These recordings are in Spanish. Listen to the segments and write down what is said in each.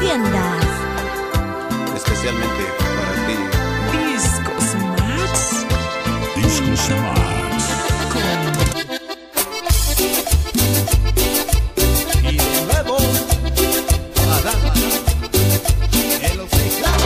tiendas. Especialmente para ti. Discos Max. Discos Max. Y luego, Adán, el oficial.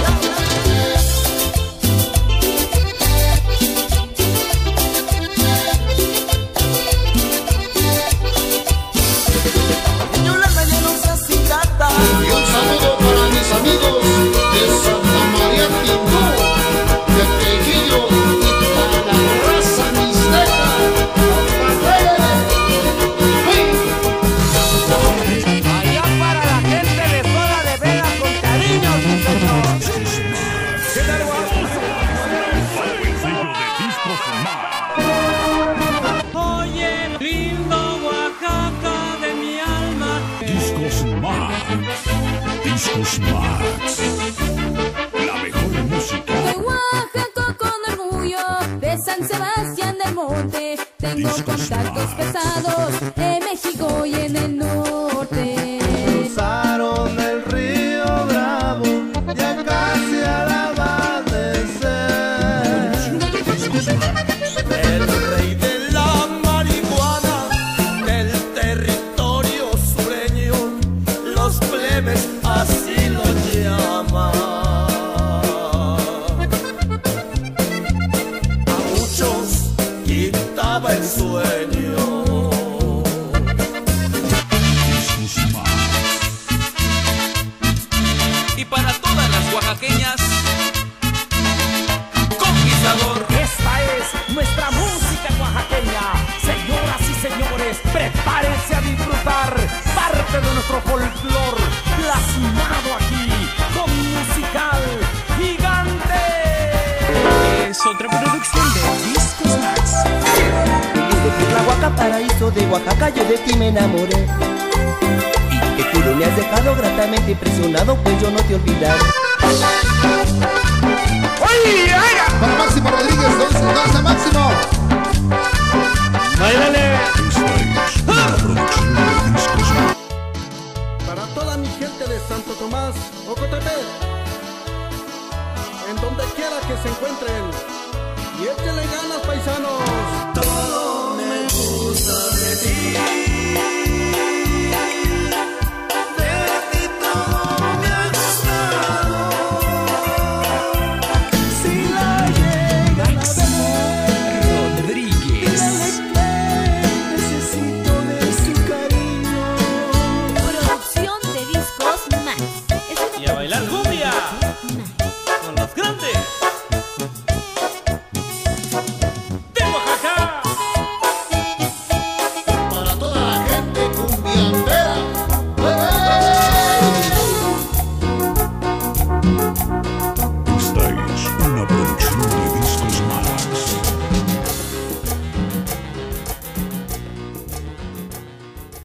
Yolanda ya no se acicata. Y un saludo para mis amigos de Santa María Tindú, de Tejillo y para la raza mixteca. Allá para la gente de Sola de Vela con cariño, sí, señor. Bajo el sello de Discos Max. Oye, lindo Oaxaca de mi alma. Discos Max. Discos Max. La mejor música. De Oaxaca con orgullo, de San Sebastián del Monte. Tengo Discos contactos Max. pesados en México y en el norte. Cruzaron el río Bravo, ya casi al amanecer. El rey de la marihuana del territorio sureño, los plebes así lo llaman. A muchos quitaba el sueño. Discos Max. Y para todas las oaxaqueñas, Conquistador. Esta es nuestra música oaxaqueña. Señoras y señores, prepárense a disfrutar parte de nuestro folclor plasmado aquí con musical gigante. Es otra producción de Discos Max. Desde Tlahuaca, paraíso de Oaxaca, yo de ti me enamoré. Y te juro, me has dejado gratamente impresionado, pues yo no te olvidaré. Para Máximo Rodríguez, danza Máximo. Esta es una producción de Discos Max. Para toda mi gente de Santo Tomás, Ocotepec, en donde quiera que se encuentren, y échenle ganas, paisanos. Todo me gusta de ti. De ti todo me ha gustado. Si la llegan a ver, Rodríguez. necesito de su cariño. Producción de Discos Max. Y a bailar.